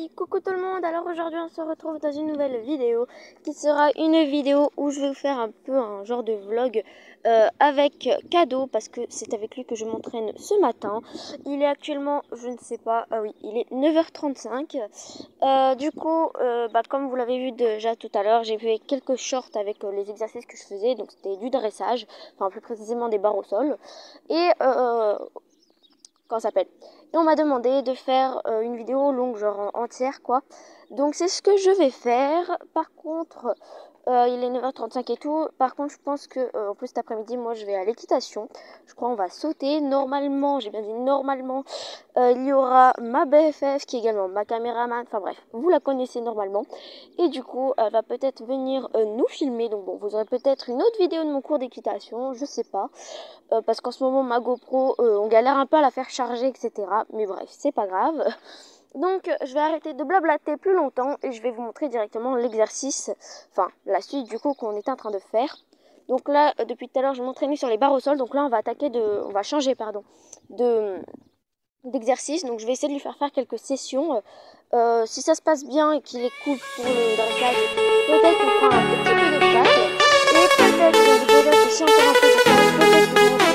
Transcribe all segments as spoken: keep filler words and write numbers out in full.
Oui, coucou tout le monde. Alors aujourd'hui on se retrouve dans une nouvelle vidéo qui sera une vidéo où je vais vous faire un peu un genre de vlog euh, avec Cadeau, parce que c'est avec lui que je m'entraîne ce matin. Il est actuellement, je ne sais pas, ah oui, il est neuf heures trente-cinq. Euh, du coup, euh, bah, comme vous l'avez vu déjà tout à l'heure, j'ai fait quelques shorts avec euh, les exercices que je faisais. Donc c'était du dressage, enfin plus précisément des barres au sol. Et euh, comment ça s'appelle et on m'a demandé de faire euh, une vidéo longue, genre entière quoi. Donc c'est ce que je vais faire. Par contre euh, il est neuf heures trente-cinq et tout. Par contre je pense que euh, en plus cet après-midi moi je vais à l'équitation. Je crois on va sauter. Normalement, j'ai bien dit normalement, euh, il y aura ma B F F qui est également ma caméraman. Enfin bref, vous la connaissez normalement. Et du coup elle va peut-être venir euh, nous filmer. Donc bon, vous aurez peut-être une autre vidéo de mon cours d'équitation, je sais pas. Euh, parce qu'en ce moment ma GoPro euh, on galère un peu à la faire charger, etc. Mais bref, c'est pas grave. Donc je vais arrêter de blablater plus longtemps et je vais vous montrer directement l'exercice, enfin la suite du coup qu'on était en train de faire. Donc là euh, depuis tout à l'heure je m'entraînais sur les barres au sol. Donc là on va attaquer de, on va changer pardon de d'exercice. Donc je vais essayer de lui faire faire quelques sessions. Euh, si ça se passe bien et qu'il est cool pour le dressage, peut-être qu'on fera un tout petit peu de chat. Et peut-être, donc peut-être aussi encore un peu de chat, peut-être que je vous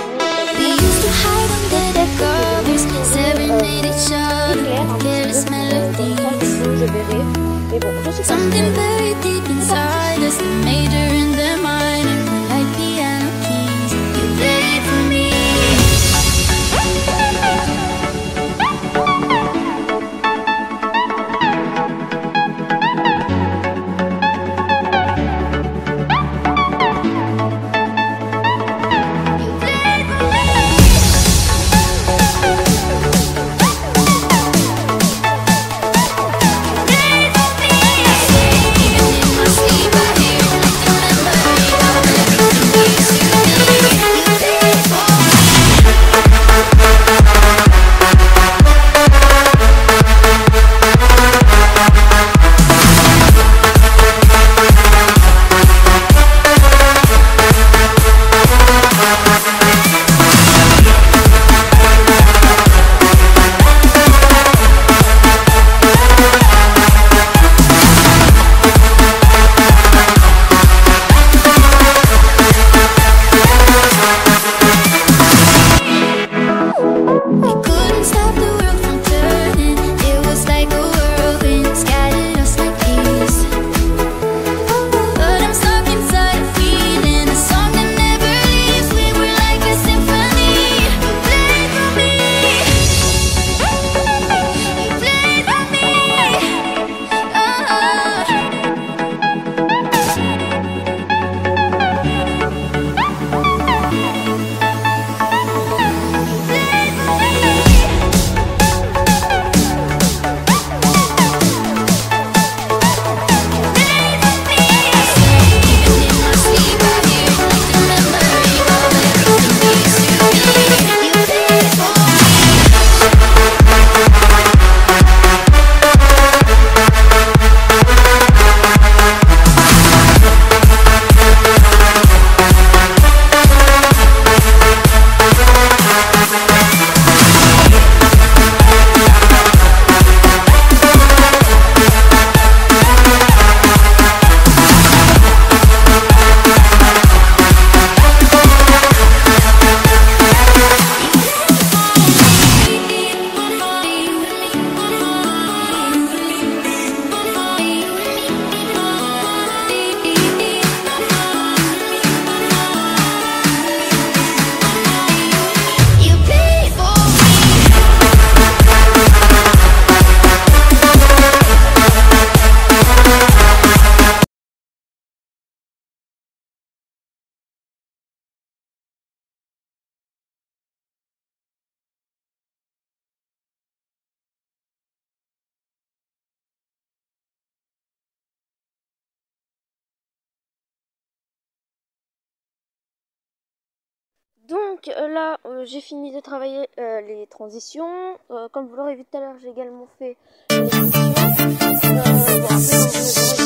je verrai. Mais bon, je sais Donc euh, là, euh, j'ai fini de travailler euh, les transitions. Euh, comme vous l'aurez vu tout à l'heure, j'ai également fait les transitions. Euh, bon, après,